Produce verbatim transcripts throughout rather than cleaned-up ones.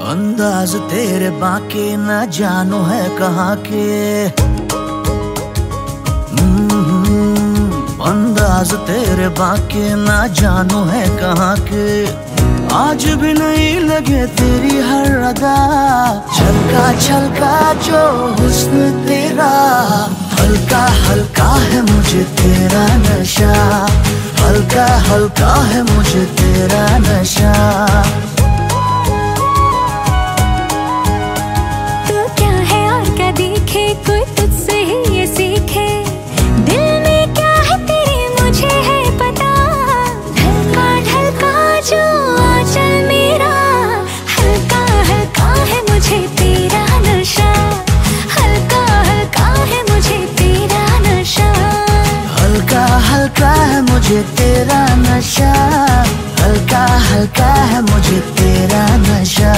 अंदाज तेरे बाके न जानो है कहाँ के। अंदाज तेरे बाके न जानो है कहाँ के। आज भी नहीं लगे तेरी हर अदा, छलका छलका जो हुस्न तेरा। हल्का हल्का है मुझे तेरा नशा, हल्का हल्का है मुझे तेरा नशा। तू क्या है और क्या दिखे, कोई तुझसे ही ये सीखे। दिल में क्या है तेरे मुझे है पता। ढलका ढलका जो आंचल मेरा, हल्का हल्का है मुझे तेरा नशा। हल्का हल्का है मुझे तेरा नशा। हल्का हल्का है मुझे तेरा नशा। हल्का हल्का है मुझे तेरा नशा।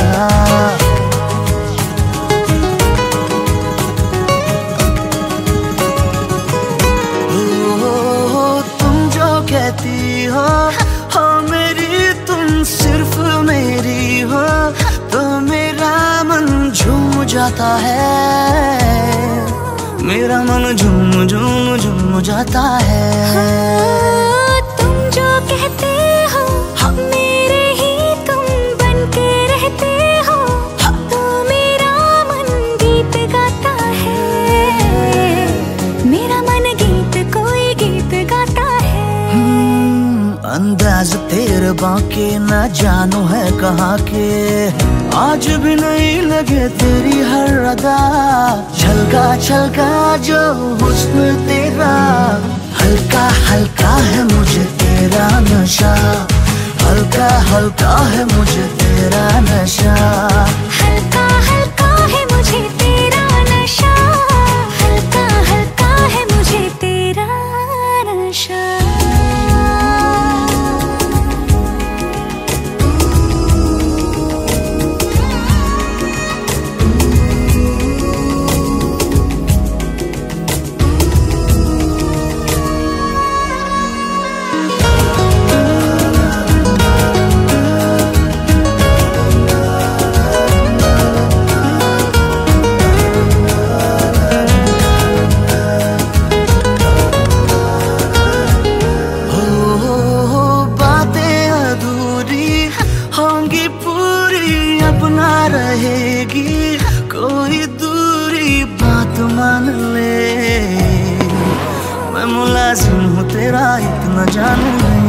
कहती हो हो मेरी तुम सिर्फ मेरी हो, तो मेरा मन झूम जाता है। मेरा मन झूम झूम झूम जाता है। हाँ, तुम जो कहते हो मेरे ही तुम बन के रहते हो, तो मेरा मन गीत गाता है। मेरा मन गीत कोई गीत गाता है। अंदाज तेरे बाके न जानो है कहाँ के। आज भी नहीं लगे तेरी हर अदा, छलका छलका जो हुस्न तेरा। हल्का हल्का है मुझे तेरा नशा, हल्का हल्का है मुझे तेरा नशा। हल्का हल्का है मुझे तेरा नशा। हल्का हल्का है मुझे तेरा नशा। होंगी पूरी अपना रहेगी, कोई दूरी बात मान ले। मैं मुलाजिम हूँ तेरा इतना जान ले।